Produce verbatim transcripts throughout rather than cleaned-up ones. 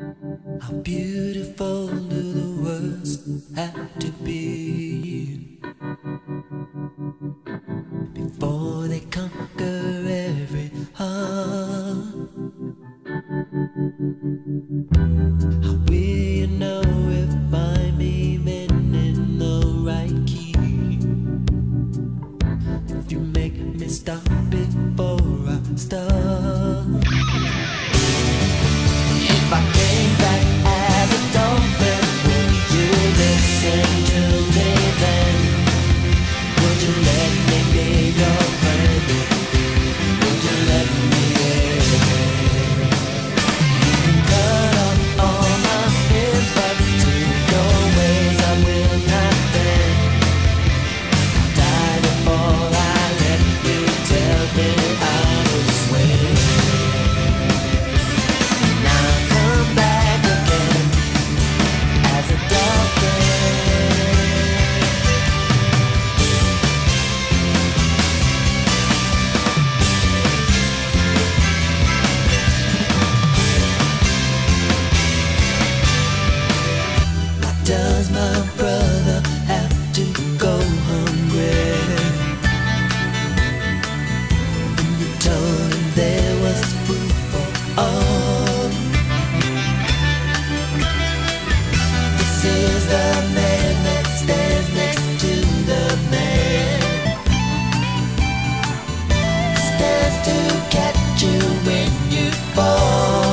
How beautiful do the words have to be before they conquer every heart? How will you know if I'm even in the right key? If you make me stop before I start. If I came back as a dolphin, would you listen to me then? Would you let me be your friend? Would you let me in? You can cut off all my fears, but to your ways I will not bend. I'll die before I let you tell me how to swim. Does my brother have to go hungry? And you told him there was food for all. This is the man that stands next to the man, stands to catch you when you fall.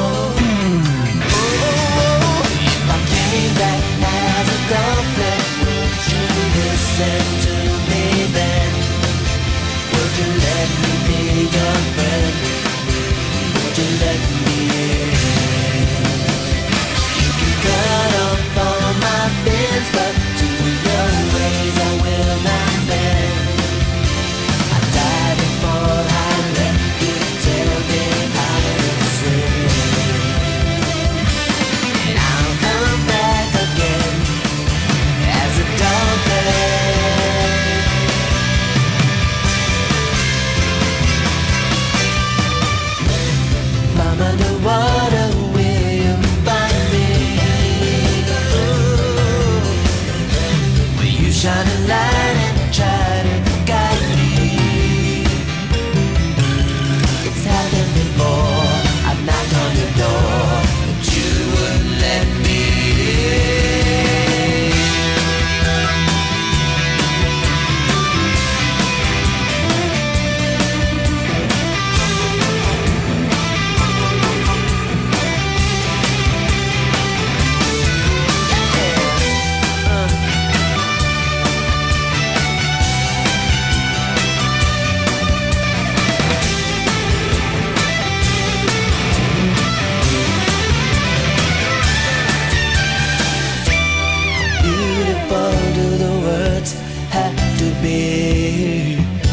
Listen to me then. Would you let me be your friend? Would you let me in? You can cut off all my fears, but to your ways I will not bend. I die before I let you tell me how to swim. And I'll come back again as a dolphin. Underwater, will you find me? Ooh. Will you shine a light and try to guide me? It's happened before, I've knocked on your door, but you wouldn't let me in. Do the words have to be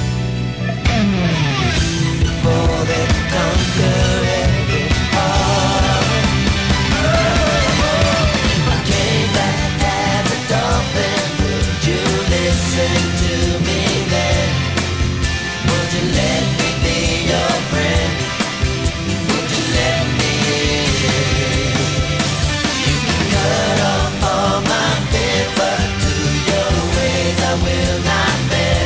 before they conquer every heart? If I came back as a dolphin, would you listen to me then? Would you let me be your friend? Would you let me in? You can cut off all my fears, but I will not bend.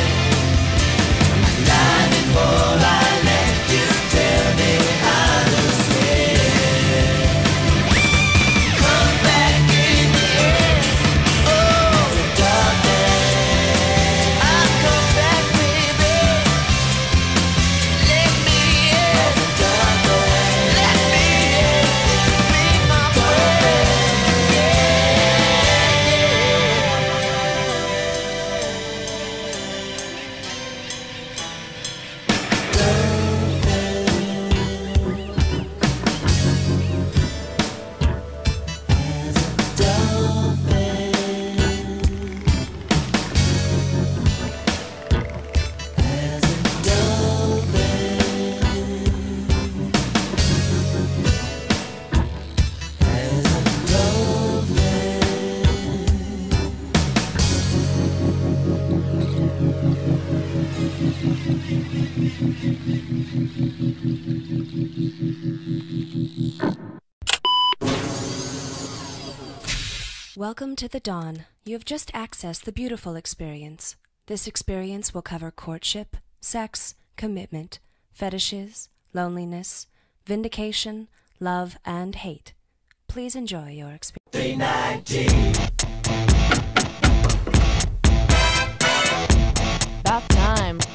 Welcome to the Dawn. You have just accessed the beautiful experience. This experience will cover courtship, sex, commitment, fetishes, loneliness, vindication, love, and hate. Please enjoy your experience. three ninety. About time.